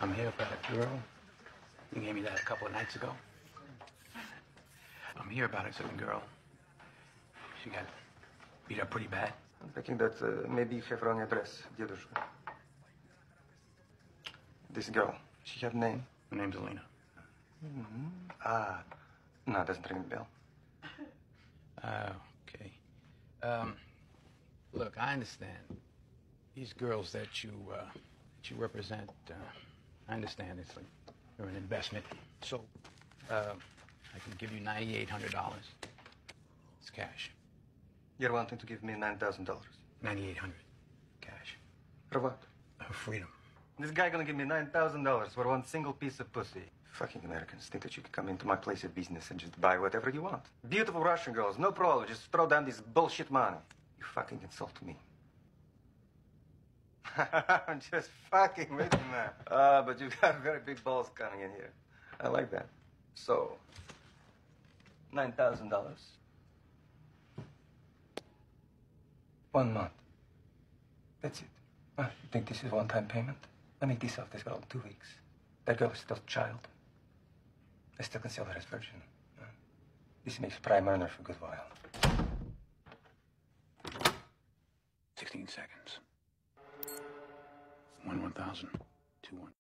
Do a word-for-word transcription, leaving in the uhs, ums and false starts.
I'm here about a girl. You gave me that a couple of nights ago. I'm here about a certain girl. She got beat up pretty bad. I'm thinking that uh, maybe you have wrong address, дедушка. This girl, she have name? Her name's Elena. Mm-hmm. Ah, no, it doesn't ring a bell. Uh, okay. Um, look, I understand. These girls that you, uh, that you represent, uh, I understand it's like they're an investment. So, uh, I can give you ninety-eight hundred dollars. It's cash. You're wanting to give me nine thousand dollars. ninety-eight hundred cash. For what? For freedom. This guy gonna give me nine thousand dollars for one single piece of pussy. Fucking Americans think that you can come into my place of business and just buy whatever you want. Beautiful Russian girls, no problem. Just throw down this bullshit money. You fucking insult me. I'm just fucking with you, man. Ah, uh, but you got very big balls coming in here. I like that. So, nine thousand dollars. One month. That's it. Ah, you think this is one-time payment? I make this off this girl in two weeks. That girl is still a child. I still can sell her as virgin. Uh, this makes prime earner for a good while. sixteen seconds. One one thousand. Two one.